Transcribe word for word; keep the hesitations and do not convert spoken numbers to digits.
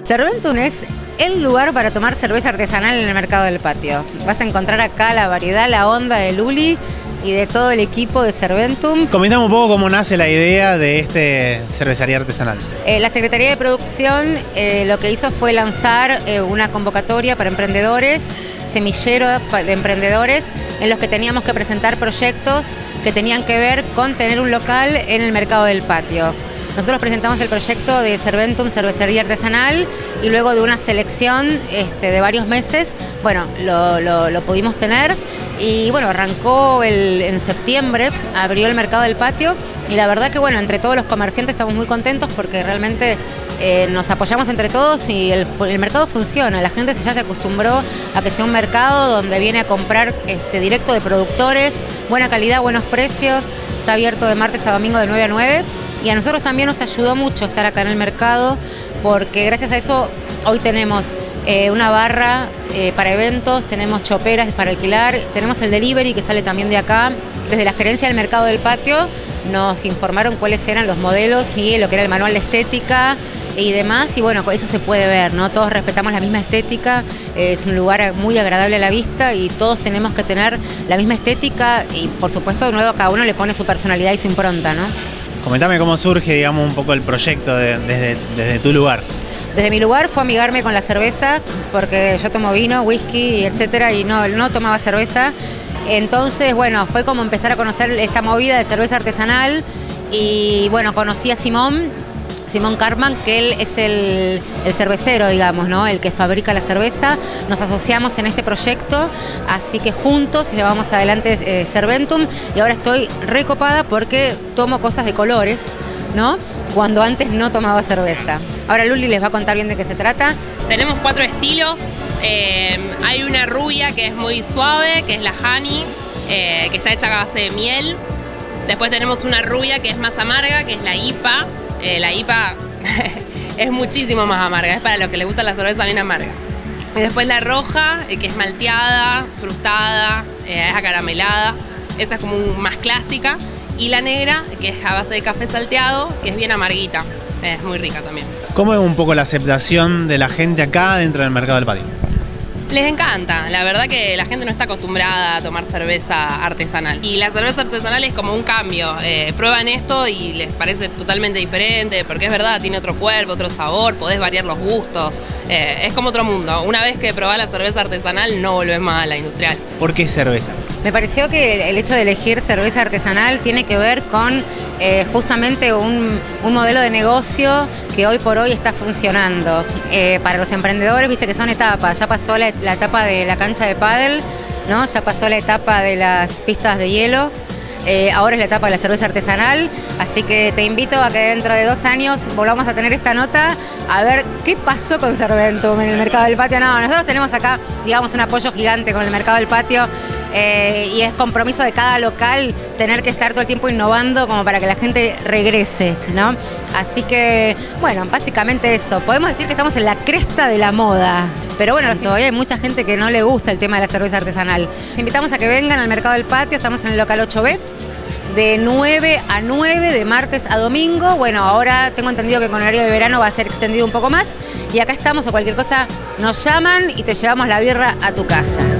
Serventum es el lugar para tomar cerveza artesanal en el mercado del patio. Vas a encontrar acá la variedad, la onda de Luli y de todo el equipo de Serventum. Comentame un poco cómo nace la idea de este cervecería artesanal. Eh, la Secretaría de Producción eh, lo que hizo fue lanzar eh, una convocatoria para emprendedores, semillero de emprendedores, en los que teníamos que presentar proyectos que tenían que ver con tener un local en el mercado del patio. Nosotros presentamos el proyecto de Serventum Cervecería Artesanal y luego de una selección este, de varios meses, bueno, lo, lo, lo pudimos tener y bueno, arrancó el, en septiembre, abrió el mercado del patio y la verdad que bueno, entre todos los comerciantes estamos muy contentos porque realmente eh, nos apoyamos entre todos y el, el mercado funciona. La gente ya se acostumbró a que sea un mercado donde viene a comprar este, directo de productores, buena calidad, buenos precios, está abierto de martes a domingo de nueve a nueve. Y a nosotros también nos ayudó mucho estar acá en el mercado porque gracias a eso hoy tenemos eh, una barra eh, para eventos, tenemos choperas para alquilar, tenemos el delivery que sale también de acá. Desde la gerencia del mercado del patio nos informaron cuáles eran los modelos y lo que era el manual de estética y demás. Y bueno, eso se puede ver, ¿no? Todos respetamos la misma estética, es un lugar muy agradable a la vista y todos tenemos que tener la misma estética y por supuesto de nuevo cada uno le pone su personalidad y su impronta, ¿no? Comentame cómo surge, digamos, un poco el proyecto de, desde, desde tu lugar. Desde mi lugar fue amigarme con la cerveza, porque yo tomo vino, whisky, etcétera, y no, no tomaba cerveza. Entonces, bueno, fue como empezar a conocer esta movida de cerveza artesanal y, bueno, conocí a Simón, Simón Carman, que él es el, el cervecero, digamos, ¿no? El que fabrica la cerveza. Nos asociamos en este proyecto, así que juntos llevamos adelante eh, Serventum y ahora estoy recopada porque tomo cosas de colores, ¿no? Cuando antes no tomaba cerveza. Ahora Luli les va a contar bien de qué se trata. Tenemos cuatro estilos. Eh, hay una rubia que es muy suave, que es la honey, eh, que está hecha a base de miel. Después tenemos una rubia que es más amarga, que es la I P A. Eh, la I P A es muchísimo más amarga, es para los que les gusta la cerveza bien amarga. Y después la roja, eh, que es malteada, frutada, eh, es acaramelada, esa es como un, más clásica. Y la negra, que es a base de café salteado, que es bien amarguita, es muy rica también. ¿Cómo es un poco la aceptación de la gente acá dentro del mercado del patio? Les encanta, la verdad que la gente no está acostumbrada a tomar cerveza artesanal. Y la cerveza artesanal es como un cambio, eh, prueban esto y les parece totalmente diferente, porque es verdad, tiene otro cuerpo, otro sabor, podés variar los gustos, eh, es como otro mundo. Una vez que probás la cerveza artesanal no volvés más a la industrial. ¿Por qué cerveza? Me pareció que el hecho de elegir cerveza artesanal tiene que ver con eh, justamente un, un modelo de negocio que hoy por hoy está funcionando. Eh, para los emprendedores, viste que son etapas, ya pasó la, la etapa de la cancha de pádel, ¿no? Ya pasó la etapa de las pistas de hielo, eh, ahora es la etapa de la cerveza artesanal, así que te invito a que dentro de dos años volvamos a tener esta nota, a ver qué pasó con Serventum en el mercado del patio. No, nosotros tenemos acá, digamos, un apoyo gigante con el mercado del patio. Eh, y es compromiso de cada local tener que estar todo el tiempo innovando como para que la gente regrese, ¿no? Así que, bueno, básicamente eso. Podemos decir que estamos en la cresta de la moda. Pero bueno, todavía hay mucha gente que no le gusta el tema de la cerveza artesanal. Les invitamos a que vengan al mercado del patio, estamos en el local ocho B. De nueve a nueve, de martes a domingo. Bueno, ahora tengo entendido que con horario de verano va a ser extendido un poco más. Y acá estamos, o cualquier cosa, nos llaman y te llevamos la birra a tu casa.